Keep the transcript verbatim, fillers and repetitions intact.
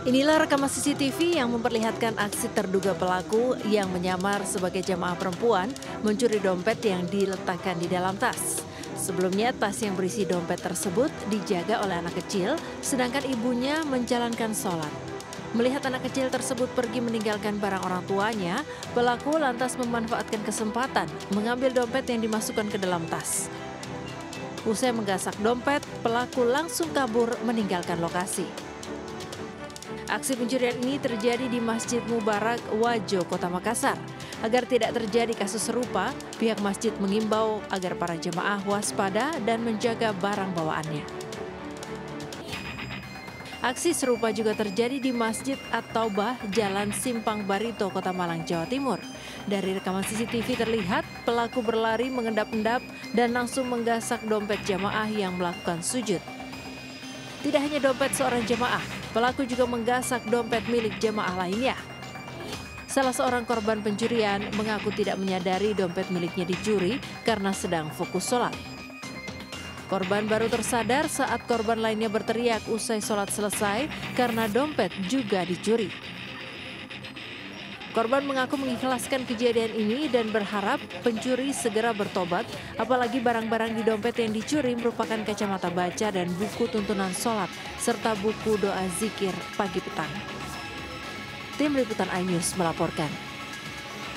Inilah rekaman C C T V yang memperlihatkan aksi terduga pelaku yang menyamar sebagai jamaah perempuan mencuri dompet yang diletakkan di dalam tas. Sebelumnya, tas yang berisi dompet tersebut dijaga oleh anak kecil, sedangkan ibunya menjalankan sholat. Melihat anak kecil tersebut pergi meninggalkan barang orang tuanya, pelaku lantas memanfaatkan kesempatan mengambil dompet yang dimasukkan ke dalam tas. Usai menggasak dompet, pelaku langsung kabur meninggalkan lokasi. Aksi pencurian ini terjadi di Masjid Mubarak Wajo, Kota Makassar. Agar tidak terjadi kasus serupa, pihak masjid mengimbau agar para jemaah waspada dan menjaga barang bawaannya. Aksi serupa juga terjadi di Masjid At-Taubah, Jalan Simpang Barito, Kota Malang, Jawa Timur. Dari rekaman C C T V terlihat pelaku berlari mengendap-endap dan langsung menggasak dompet jemaah yang melakukan sujud. Tidak hanya dompet seorang jemaah, pelaku juga menggasak dompet milik jemaah lainnya. Salah seorang korban pencurian mengaku tidak menyadari dompet miliknya dicuri karena sedang fokus sholat. Korban baru tersadar saat korban lainnya berteriak usai sholat selesai karena dompet juga dicuri. Korban mengaku mengikhlaskan kejadian ini dan berharap pencuri segera bertobat, apalagi barang-barang di dompet yang dicuri merupakan kacamata baca dan buku tuntunan sholat, serta buku doa zikir pagi petang. Tim Liputan iNews melaporkan.